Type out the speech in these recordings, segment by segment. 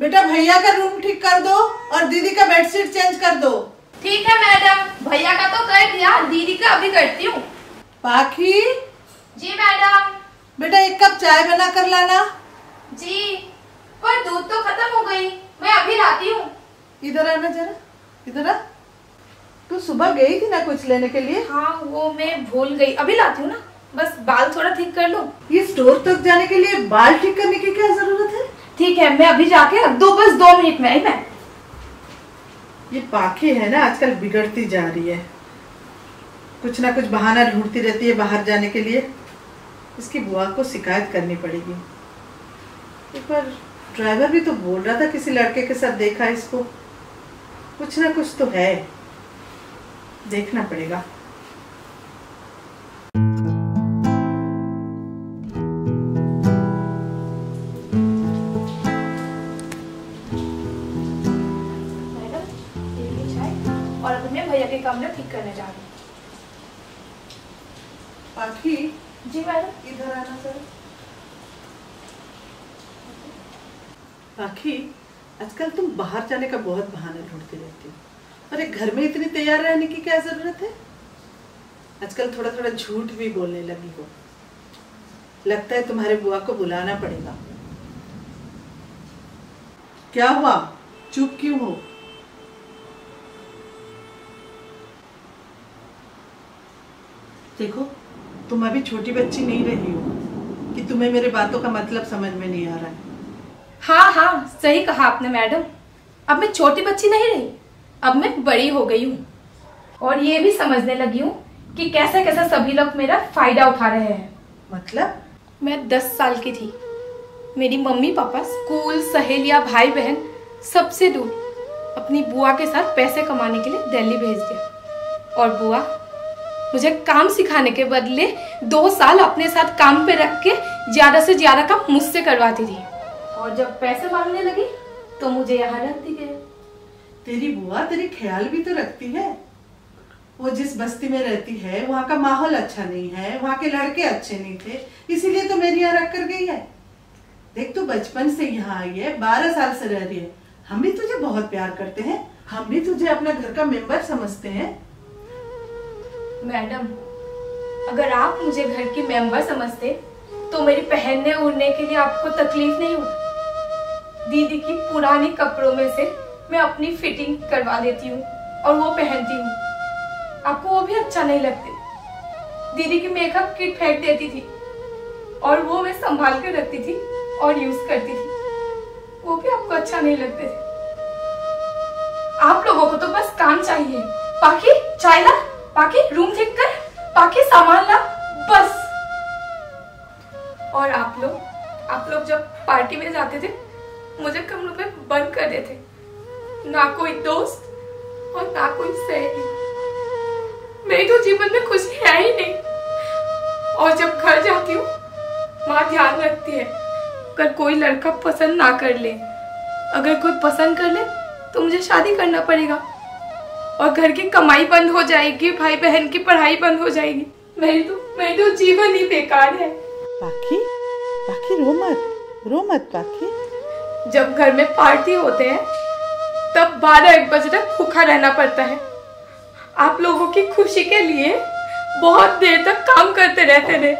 बेटा भैया का रूम ठीक कर दो और दीदी का बेडशीट चेंज कर दो। ठीक है मैडम, भैया का तो कर दिया, दीदी का अभी करती हूँ। पाखी। जी मैडम। बेटा 1 कप चाय बना कर लाना। जी, पर दूध तो खत्म हो गई, मैं अभी लाती हूँ। इधर आना जरा, इधर आ। तू सुबह गई थी ना कुछ लेने के लिए? हाँ वो मैं भूल गई, अभी लाती हूँ ना, बस बाल थोड़ा ठीक कर लो। ये स्टोर तक जाने के लिए बाल ठीक करने की क्या जरूरत है? ठीक है, मैं अभी जाके रख दो, बस 2 मिनट में आई मैं। ये पाखी है ना आजकल बिगड़ती जा रही है, कुछ ना कुछ बहाना ढूंढती रहती है बाहर जाने के लिए। इसकी बुआ को शिकायत करनी पड़ेगी। एक बार ड्राइवर भी तो बोल रहा था किसी लड़के के साथ देखा इसको, कुछ ना कुछ तो है, देखना पड़ेगा। और अभी मैं भैया के कमरा ठीक करने जा रही हूँ। पाखी। जी मैडम। इधर आना सर। पाखी, आजकल तुम बाहर जाने का बहुत बहाना ढूंढती रहती हो। अरे घर में इतनी तैयार रहने की क्या जरूरत है? आजकल थोड़ा थोड़ा झूठ भी बोलने लगी हो। लगता है तुम्हारे बुआ को बुलाना पड़ेगा। क्या हुआ, चुप क्यों हो? देखो, तुम अभी छोटी बच्ची नहीं रही हो कि तुम्हें मेरे बातों का मतलब समझ में नहीं आ रहा है। हाँ हाँ, सही कहा आपने मैडम, अब मैं छोटी बच्ची नहीं रही, अब मैं बड़ी हो गई हूँ और ये भी समझने लगी हूँ कि कैसे कैसे सभी लोग मेरा फायदा उठा रहे हैं। मतलब? मैं 10 साल की थी, मेरी मम्मी पापा स्कूल, सहेलियां, भाई बहन सबसे दूर अपनी बुआ के साथ पैसे कमाने के लिए दिल्ली भेज दिया और बुआ मुझे काम सिखाने के बदले 2 साल अपने साथ काम पे रख के ज्यादा से ज्यादा काम मुझसे करवाती थी और जब पैसे मांगने लगी तो मुझे यहाँ रख दी गई। तेरी बुआ तेरी ख्याल भी तो रखती है। वो जिस बस्ती में रहती है वहाँ का माहौल अच्छा नहीं है, वहाँ के लड़के अच्छे नहीं थे, इसीलिए तो मेरे यहाँ रख कर गई है। देख, तू बचपन से यहाँ आई है, 12 साल से रह रही है। हम भी तुझे बहुत प्यार करते हैं, हम भी तुझे अपना घर का मेंबर समझते हैं। मैडम, अगर आप मुझे घर की मेंबर समझते तो मेरी पहनने ओढ़ने के लिए आपको तकलीफ नहीं होती। दीदी की पुरानी कपड़ों में से मैं अपनी फिटिंग करवा लेती हूँ और वो पहनती हूँ, आपको वो भी अच्छा नहीं लगते। दीदी की मेकअप किट फेंक देती थी और वो मैं संभाल कर रखती थी और यूज करती थी, वो भी आपको अच्छा नहीं लगते थे। आप लोगों को तो बस काम चाहिए। पाखी चाय ला, पाखी रूम ठीक कर, पाखी सामान ला, बस। और आप लोग जब पार्टी में जाते थे मुझे कमरों में बंद कर देते, ना कोई दोस्त और ना कोई सहेली। मेरी तो जीवन में खुशी है ही नहीं। और जब घर जाती हूँ माँ ध्यान रखती है अगर कोई लड़का पसंद ना कर ले, अगर कोई पसंद कर ले तो मुझे शादी करना पड़ेगा और घर की कमाई बंद हो जाएगी, भाई बहन की पढ़ाई बंद हो जाएगी। मेरी तो जीवन ही बेकार है। पाखी, पाखी रो मत पाखी। जब घर में पार्टी होते हैं तब 12-1 बजे तक भूखा रहना पड़ता है। आप लोगों की खुशी के लिए बहुत देर तक काम करते रहते थे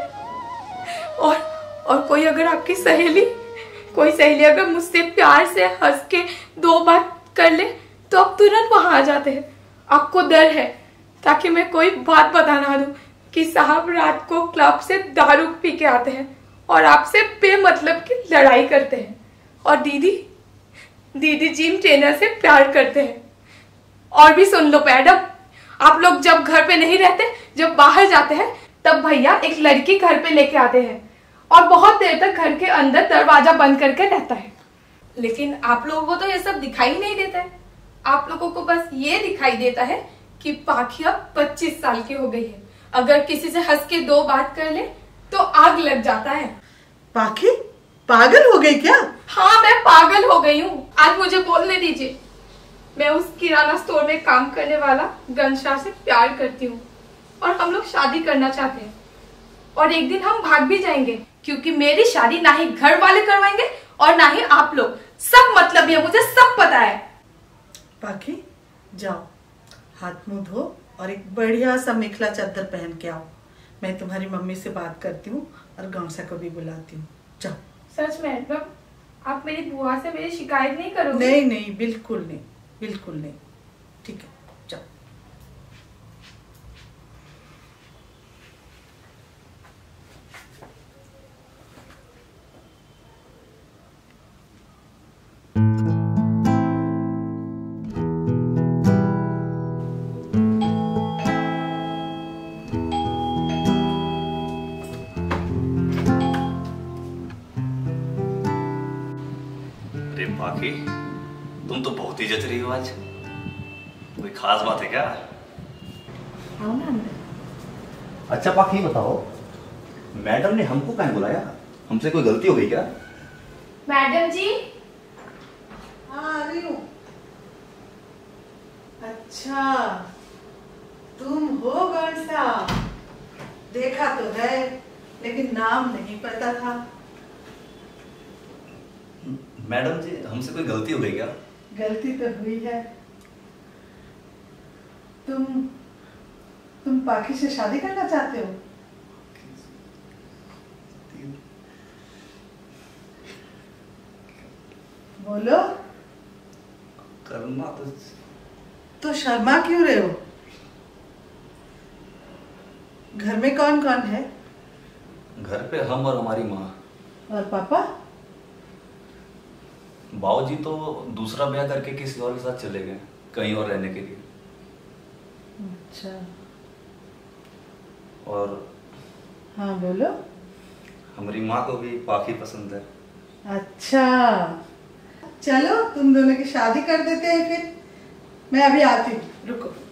और कोई अगर आपकी कोई सहेली अगर मुझसे प्यार से हंस के 2 बात कर ले तो आप तुरंत वहां आ जाते हैं। आपको डर है ताकि मैं कोई बात बता ना दूं कि साहब रात को क्लब से दारू पी के आते हैं और आपसे बेमतलब की लड़ाई करते हैं और दीदी जिम ट्रेनर से प्यार करते हैं। और भी सुन लो मैडम, आप लोग जब घर पे नहीं रहते, जब बाहर जाते हैं तब भैया एक लड़की घर पे लेके आते हैं और बहुत देर तक घर के अंदर दरवाजा बंद करके रहता है। लेकिन आप लोगों को तो ये सब दिखाई नहीं देता है। आप लोगों को बस ये दिखाई देता है कि पाखी अब 25 साल की हो गई है, अगर किसी से हंस के 2 बात कर ले तो आग लग जाता है। पाखी पागल हो गई क्या? हाँ, मैं पागल हो गई हूँ। आज मुझे बोलने दीजिए। मैं उस किराना स्टोर में काम करने वाला घनश्याम से प्यार करती हूँ और हम लोग शादी करना चाहते हैं और एक दिन हम भाग भी जाएंगे क्योंकि मेरी शादी ना ही घर वाले करवाएंगे और ना ही आप लोग। सब मतलब है, मुझे सब पता है। पाखी जाओ, हाथ मुंह धो और एक बढ़िया सा मेखला चादर पहन के आओ। मैं तुम्हारी मम्मी से बात करती हूँ और गौसा को भी बुलाती हूँ। जाओ। सच में मतलब आप मेरी बुआ से मेरी शिकायत नहीं करोगे? नहीं नहीं, बिल्कुल नहीं, बिल्कुल नहीं। ठीक है, जाओ। अरे बाकी तुम तो बहुत ही जच रही हो आज। कोई खास बात है क्या? आओ ना अंदर। अच्छा पाखी बताओ, मैडम ने हमको कहाँ बुलाया? हमसे कोई गलती हो गई क्या? मैडम जी। हाँ आ रही हूँ। अच्छा तुम हो गौसा, देखा तो है लेकिन नाम नहीं पता था। मैडम जी हमसे कोई गलती हो गई क्या? गलती तो हुई है। तुम पाखी से शादी करना चाहते हो? बोलो। करना तो शर्मा क्यों रहे हो? घर में कौन कौन है? घर पे हम और हमारी माँ। और पापा? बाबूजी तो दूसरा ब्याह करके किसी और के साथ चले गए कहीं और रहने के लिए। अच्छा। और हाँ बोलो। हमारी माँ को भी पाखी पसंद है। अच्छा चलो तुम दोनों की शादी कर देते हैं फिर। मैं अभी आती हूँ, रुको।